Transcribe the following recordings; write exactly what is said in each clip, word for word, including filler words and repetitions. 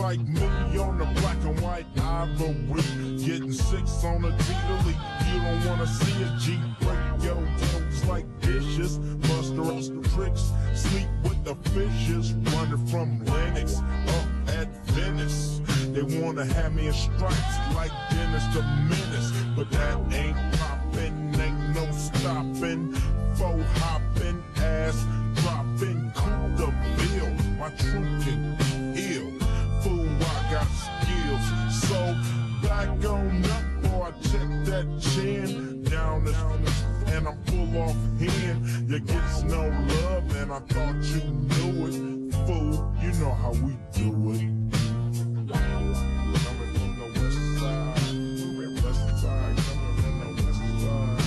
like me on the black and white ivory. Getting six on a G to leak. You don't wanna see a G break your toes like dishes. Muster up the tricks, sleep with the fishes. Running from Lennox up at Venice. They wanna have me in stripes like Dennis the Menace, but that ain't poppin', ain't no stoppin'. Faux hoppin', ass droppin', cool the bill. My truth can heal. Fool, I got skills. So back on up, boy, check that chin. Down the and I'm full off hand. You get no love, and I thought you knew it. Fool, you know how we do it. Coming from the west side, west side, coming from the west side.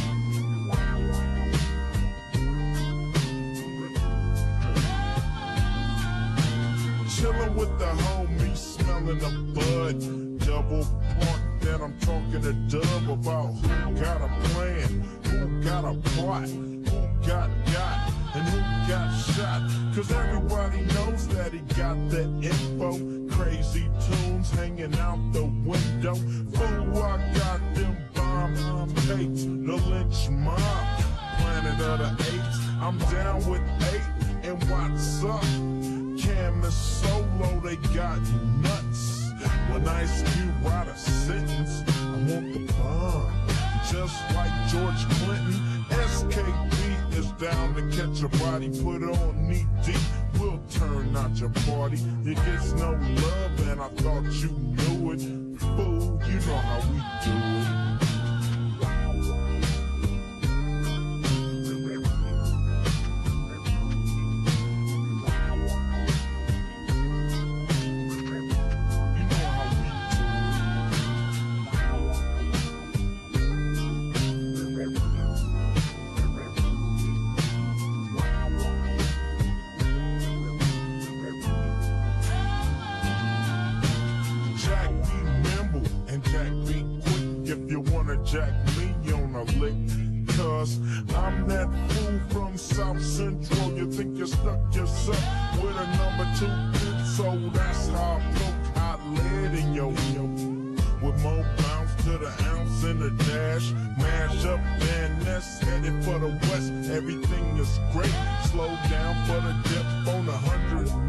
Chillin' with the homies, smelling the bud. Double point, then I'm talking to Dub about who got a plan, who got a plot, who got got, and who got shot. Cause everybody knows that he got the info. Crazy tunes hanging out the window. Fool, I got them bomb tapes, the lynch mob, planet of the apes. I'm down with eight, and what's up? Cam and Solo, they got nuts. When Ice Cube write a sentence, I want the bomb. Just like George Clinton, S K P is down to catch a body, put on knee deep. We'll turn out your party. It gets no love, and I thought you knew it. Fool, you know how we do it. Jack me on a lick, cause I'm that fool from South Central. You think you stuck yourself with a number two hit, so that's how I poke hot lead in your yo. With more bounce to the ounce in the dash, mash up Van Ness, headed for the west. Everything is great, slow down for the dip on a hundred